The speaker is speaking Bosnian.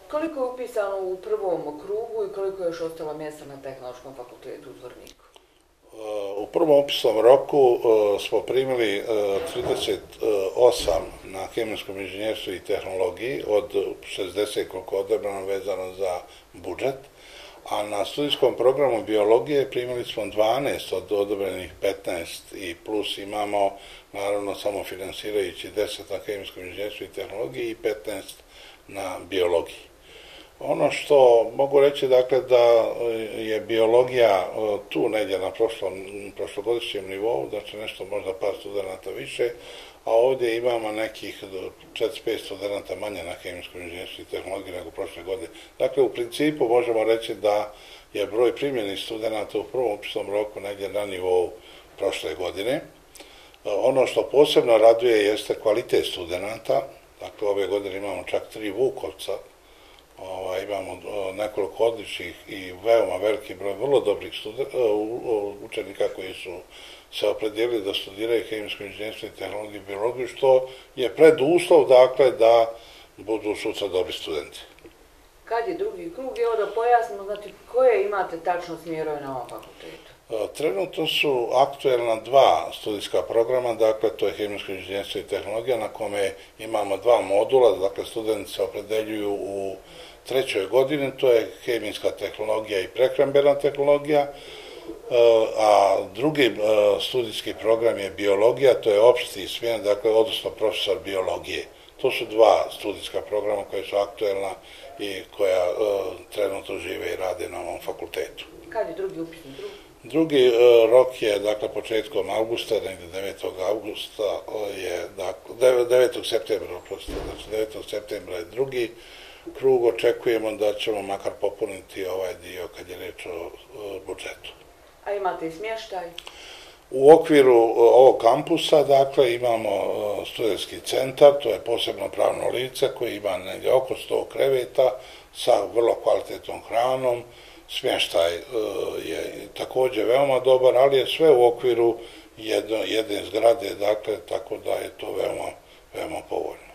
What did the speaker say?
Koliko je upisano u prvom krugu i koliko je još ostalo mjesta na Tehnološkom fakultetu u Zvorniku? U prvom upisnom roku smo primili 38 na kemijskom inženjerstvu i tehnologiji od 60 koliko odabrano vezano za budžet, a na studijskom programu biologije primili smo 12 od odobrenih 15 i plus imamo naravno samo finansirajući 10 na kemijskom inženjerstvu i tehnologiji i 15 na biologiji. Ono što mogu reći, dakle, da je biologija tu negdje na prošlogodišnjem nivou, znači nešto možda par studenata više, a ovdje imamo nekih 4-5 studenata manje na kemijskom inženjerstvu i tehnologiji nego prošle godine. Dakle, u principu možemo reći da je broj primljenih studenata u prvom upisnom roku negdje na nivou prošle godine. Ono što posebno raduje jeste kvalitet studenata. Dakle, ove godine imamo čak 3 Vukovca, imamo nekoliko odličnih i veoma veliki broj vrlo dobrih učenika koji su se opredijelili da studiraju kemijsko inženjerstvo i tehnologiju i biologiju, što je preduslov, dakle, da budu sutra dobri studenti. Kad je drugi krug? Evo da pojasnimo, znači, koje imate tačno smjerove na ovom fakultetu? Trenutno su aktuelna 2 studijska programa, dakle, to je kemijsko inženjerstvo i tehnologija, na kome imamo 2 modula, dakle, studenti se opredeljuju u 3. godini, to je kemijska tehnologija i prehrambena tehnologija, a drugi studijski program je biologija, to je opšti smjer, dakle, odnosno profesor biologije. To su 2 studijska programa koja su aktuelna i koja trenutno žive i rade na ovom fakultetu. Kad je drugi upisni krug? Drugi rok je, dakle, početkom avgusta, negdje 9. avgusta je, dakle, 9. septembra, znači 9. septembra je drugi krug, očekujemo da ćemo makar popuniti ovaj dio kad je reč o budžetu. A imate i smještaj? U okviru ovog kampusa, dakle, imamo studentski centar, to je posebno pravno lice koje ima negdje oko 100 kreveta sa vrlo kvalitetnom hranom. Smještaj je također veoma dobar, ali je sve u okviru jedne zgrade, dakle, tako da je to veoma povoljno.